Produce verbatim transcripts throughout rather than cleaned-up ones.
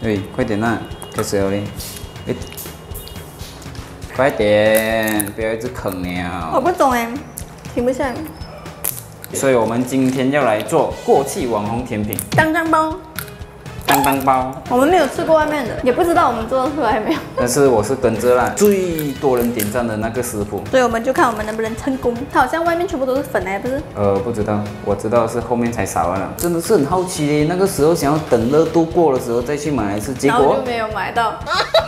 喂，快点呐、啊，开始了嘞！哎，快点，不要一直啃了。 我不懂哎，停不下来。 所以我们今天要来做过气网红甜品当当包。 当当包， 我们没有吃过外面的，也不知道我们做得出来没有。 但是我是跟着啦最多人点赞的那个食谱， 所以我们就看我们能不能成功。它好像外面全部都是粉哎，不是？ 呃，不知道，我知道是后面才撒完了。真的是很好奇嘞，那个时候想要等热度过的时候再去买来吃，结果就没有买到。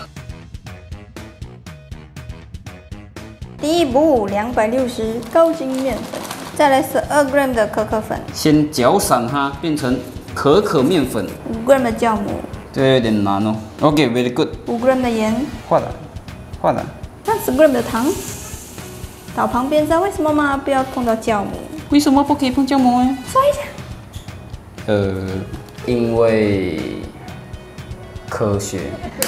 第一步，两百六十高筋面粉，再来十二 gram 的可可粉， 先搅散它变成可可面粉， 五 gram 的酵母， 这个有点难哦。OK，very good。 五 gram 的盐， 画的，画的。 三十 gram 的糖，倒旁边，知道为什么吗？不要碰到酵母。 为什么不可以碰酵母呢？ 刷一下。 呃，因为科学。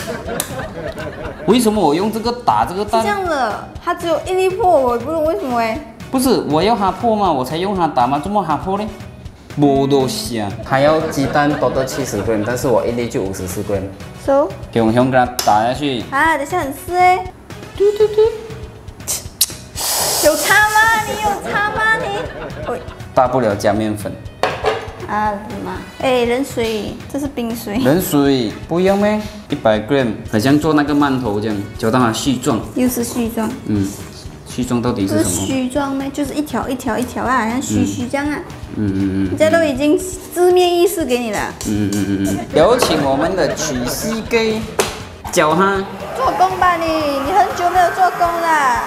为什么我用这个打这个蛋？ 是这样的，它只有一粒破，我也不懂为什么哎。 不是，我要它破嘛，我才用它打嘛，怎么它破呢？ 无多香，还要鸡蛋多到七十 gram， 但是我一粒就五十四 gram。 So， 熊熊给它打下去。 啊，等下很湿哎。嘟嘟嘟。有差吗？你有差吗？你？喂。 大不了加面粉。 啊妈！哎，冷水，这是冰水。 冷水不一样咩？一百 gram， 好像做那个馒头这样，搅到它絮状。 又是絮状。 嗯。絮状到底是什么？ 是絮状咩？就是一条一条一条啊，好像须须这样啊。 嗯嗯嗯。 人家都已经字面意思给你了。 嗯嗯嗯嗯。有请我们的曲西给搅它。 做工吧你，你很久没有做工了。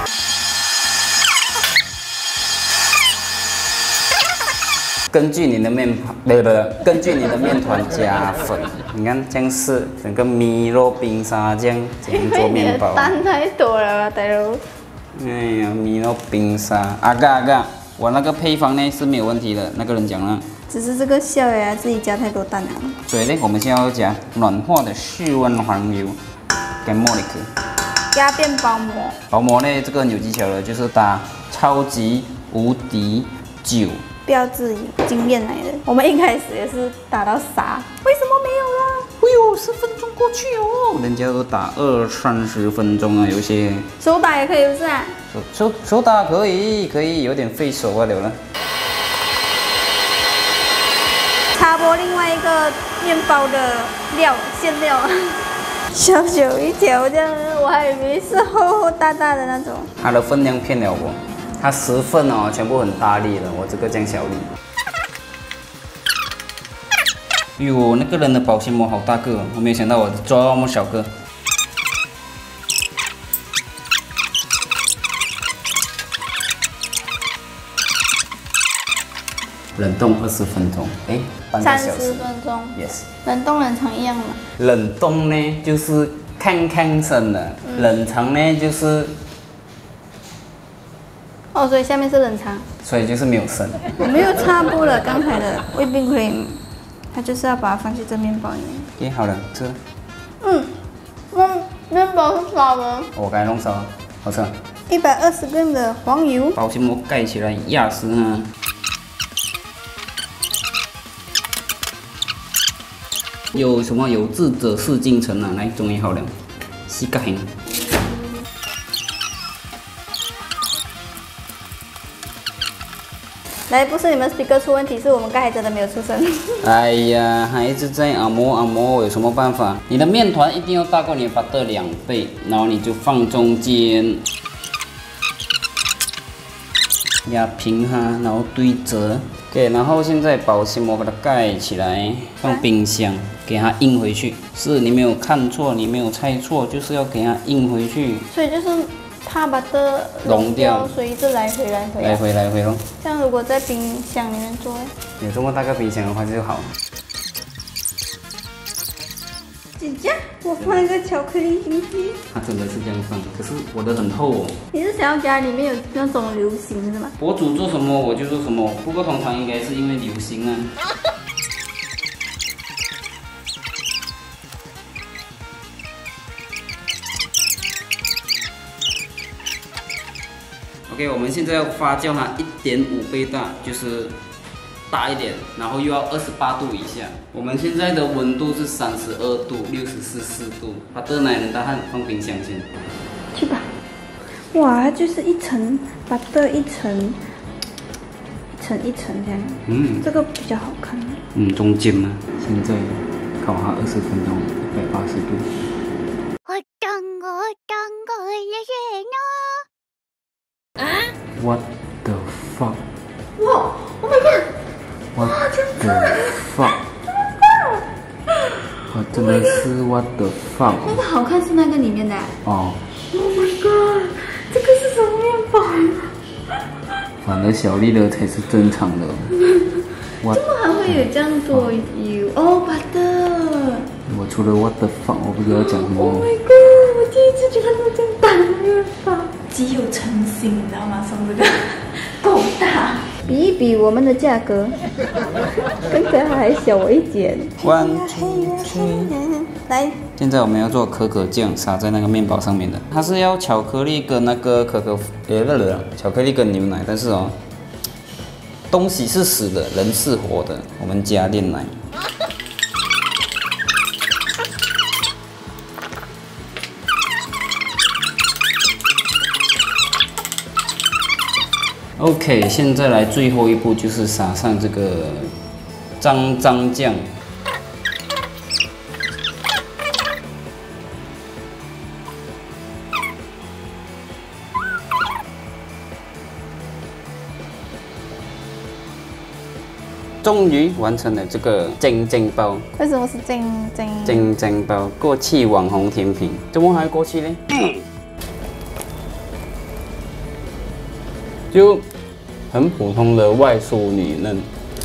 根据你的面团，对不对？根据你的面团加粉。你看这样是整个米肉冰沙这样这样做面包。 蛋太多了吧，大佬。 哎呀，米肉冰沙，阿嘎阿嘎，我那个配方呢是没有问题的，那个人讲了。 只是这个小呀，自己加太多蛋了。 所以呢，我们现在要加软化的室温黄油跟茉莉克， 压变包膜。 包膜呢，这个很有技巧的，就是打超级无敌久。标志经验来的，我们一开始也是打到傻，为什么没有啦？ 哎呦，十分钟过去哦，人家都打二三十分钟啊，有些手打也可以，不是啊？ 手手手打可以，可以有点费手啊，了了。 插播另外一个面包的料馅料，小小一条这样，我还以为是厚厚大大的那种。 它的分量骗了我。 它十份哦，全部很大粒的，我这个这样小粒。哟，那个人的保鲜膜好大个，我没有想到我这么小个。冷冻二十分钟，哎，半个小时。 三十分钟 ，yes。 冷冻冷藏一样吗？ 冷冻呢就是看看生的，嗯、冷藏呢就是。 哦，所以下面是冷藏， 所以就是没有生。 我没有插播了，刚才的 whipping cream， 它就是要把它放进这面包里面。 OK， 好了，吃。 嗯，那面包是烧的。 我刚才弄烧，好吃。 一百二十 gram 的黄油， 保鲜膜盖起来压实啊。有什么有志者事竟成啊！来，终于好了，洗个黑。 来，不是你们 speaker 出问题，是我们刚才真的没有出声。 哎呀，还一直在按摩按摩，有什么办法？你的面团一定要大过你的 butter 两倍，然后你就放中间，压平它，然后对折。OK， 然后现在保鲜膜把它盖起来，放冰箱，给它印回去。是你没有看错，你没有猜错，就是要给它印回去。 所以就是。 怕把的融掉， 所以一直来回来回。 来回来回咯。 这样如果在冰箱里面做， 有这么大个冰箱的话就好。 姐姐，我放一个巧克力进去。 它真的是这样放，可是我的很厚哦。 你是想要家里面有那种流行是吗？ 博主做什么我就做什么，不过通常应该是因为流行啊。OK， 我们现在要发酵它一点五倍大，就是大一点，然后又要二十八度以下。我们现在的温度是三十二度、六十四四度，把这奶人大汉放冰箱先。 去吧。哇，它就是一层把这一层一层一层这样。嗯，这个比较好看。 嗯，中间吗？现在烤它二十分钟，一百八十度。我等我等我也愿啊 ！What the fuck？ 哇 ！Oh my god！ What the fuck？ 我真的是 What the fuck？ 那个好看是那个里面的。哦。Oh my god！ 这个是什么面包？ 反而小粒的才是正常的。 怎么还会有这样多油？哦，巴特。 我除了 What the fuck， 我不知道讲什么。 Oh my god！ 我第一次看到这样大的面包，极有诚心，你知道吗？送这个够大。比一比我们的价格，跟这还小我一截。 One two three， 来，现在我们要做可可酱，撒在那个面包上面的。它是要巧克力跟那个可可，呃，不是，巧克力跟牛奶，但是哦，东西是死的，人是活的，我们加炼奶。OK， 现在来最后一步，就是撒上这个脏脏酱。终于完成了这个蒸蒸包。 为什么是蒸蒸？ 蒸蒸包，过气网红甜品，怎么还过气呢？嗯、就很普通的外酥里嫩。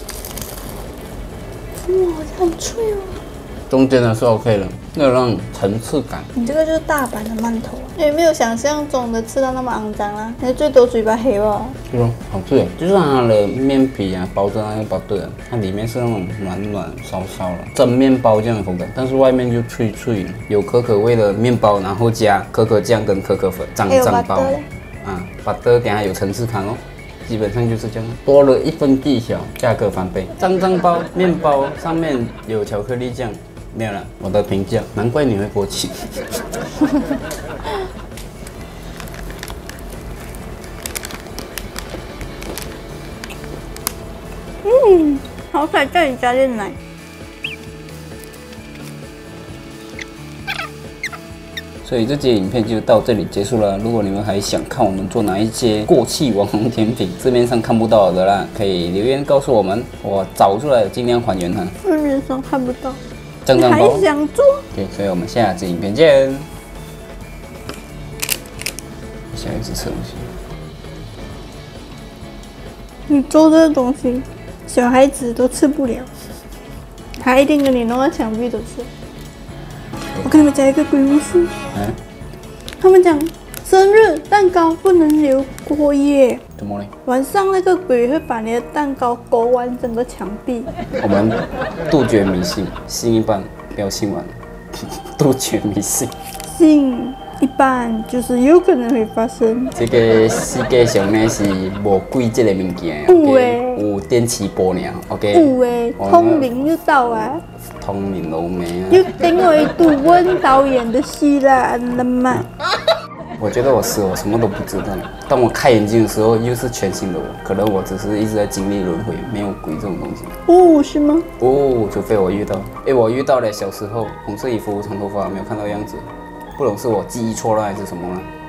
哇，很脆哦。 中间的是 OK 的，那种层次感。 你这个就是大阪的馒头，也没有想象中的吃到那么肮脏啊，你最多嘴巴黑吧。 是哦，好吃耶！就是它的面皮啊，包着那个包对啊，它里面是那种软软烧烧的蒸面包这样的口感，但是外面就脆脆，有可可味的面包，然后加可可酱跟可可粉，脏脏包啊，把的等下有层次感哦。基本上就是这样，多了一分技巧，价格翻倍。脏脏包面包上面有巧克力酱。没有了，我的评价，难怪你会过气。 嗯，好彩这里加点奶。 所以这节影片就到这里结束了。如果你们还想看我们做哪一些过气网红甜品，字面上看不到的啦，可以留言告诉我们，我找出来尽量还原它。 字面上看不到。 脏脏包还想做 ？OK， 所以我们下支影片见。下一次吃东西。 你做这个东西，小孩子都吃不了，他一定跟你弄到墙壁都吃。我跟你们讲一个鬼故事。嗯。他们讲生日蛋糕不能留过夜。 怎么嘞？ 晚上那个鬼会把你的蛋糕勾完整个墙壁。 我们杜绝迷信，信一半，不要信完。杜绝迷信。 信一半就是有可能会发生。 这个世界上呢是无鬼这个物件 ，OK， 有电磁波尔 ，OK。 有诶，通灵就到啊。 通灵老妹啊。 又等我一度温导演的戏啦，了嘛。 我觉得我死，我什么都不知道。当我开眼睛的时候，又是全新的我。可能我只是一直在经历轮回，没有鬼这种东西。 哦，是吗？ 哦，除非我遇到。哎，我遇到了小时候红色衣服、长头发，没有看到样子，不懂是我记忆错了还是什么了。